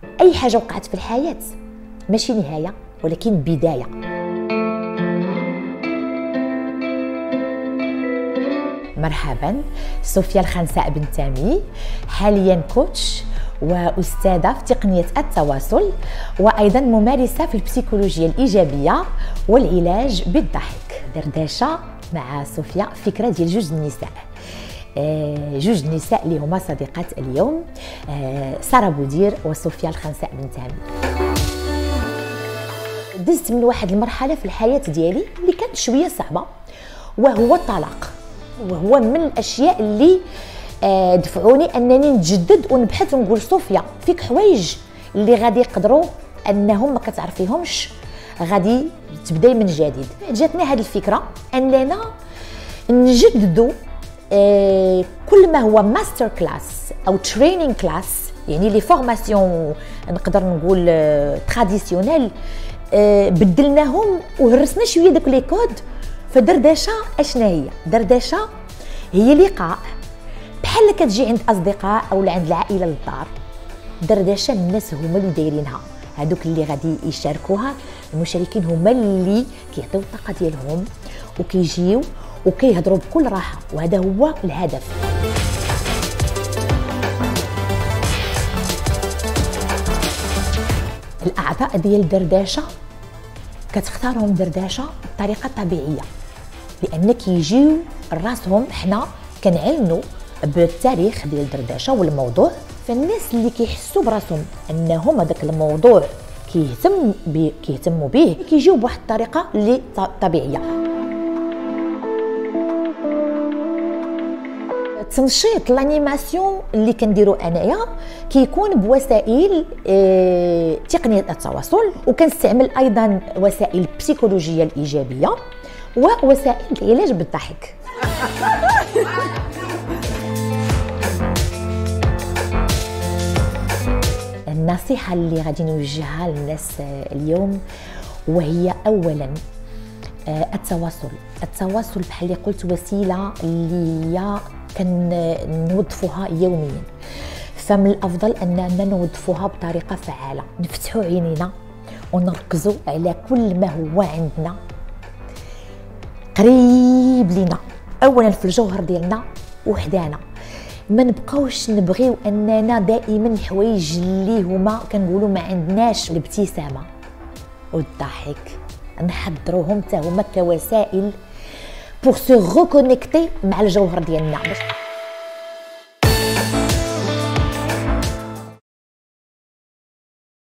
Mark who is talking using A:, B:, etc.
A: اي حاجه وقعت في الحياه ماشي نهايه ولكن بدايه. مرحبا، صوفيا الخنساء بن تامي، حاليا كوتش واستاذه في تقنيه التواصل، وايضا ممارسه في البسيكولوجيا الايجابيه والعلاج بالضحك. دردشه مع صوفيا فكره ديال جوج النساء، جوج النساء اللي هما صديقات اليوم، ساره بودير وصوفيا الخنساء بن تامي. دزت من واحد المرحله في الحياه ديالي اللي كانت شويه صعبه، وهو الطلاق، وهو من الاشياء اللي دفعوني انني نتجدد ونبحث ونقول صوفيا فيك حوايج اللي غادي يقدروا انهم ما كتعرفيهمش، غادي تبداي من جديد. جاتني هذه الفكره اننا نجددوا كل ما هو ماستر كلاس او تريننج كلاس، يعني لي فورماسيون نقدر نقول تراديسيونيل، بدلناهم وهرسنا شويه داك لي كود. فدردشه اشنا هي؟ دردشه هي لقاء بحال كتجي عند اصدقاء او عند العائله للدار. دردشه الناس هما اللي دايرينها، هذوك اللي غادي يشاركوها المشاركين هما اللي كيعطيو الطاقه ديالهم وكيجيو وكيهضروا بكل راحه، وهذا هو الهدف. الاعضاء ديال دردشه كتختارهم دردشه بطريقه طبيعيه، لان كيجيو راسهم حنا كنعلنوا بالتاريخ ديال دردشه والموضوع. فالناس اللي كيحسوا براسهم انهم هذاك الموضوع كيهتموا به كيجيو بواحد الطريقه اللي طبيعيه. تنشيط الانيماسيون اللي كنديرو انايا كيكون بوسائل تقنيه التواصل، وكنستعمل ايضا وسائل البسيكولوجيا الايجابيه ووسائل العلاج بالضحك. النصيحه اللي غادي نوجهها للناس اليوم وهي اولا التواصل بحال اللي قلت وسيله اللي هي كنوظفوها يوميا، فمن الافضل اننا نوظفوها بطريقه فعاله، نفتحوا عينينا ونركزوا على كل ما هو عندنا قريب لينا، اولا في الجوهر ديالنا وحدانا. ما نبقاوش نبغيو اننا دائما الحوايج اللي هما كنقولوا ما عندناش، الابتسامه والضحك نحضروهم حتى هما كوسائل بور سو ريكونيكتي مع الجوهر ديالنا.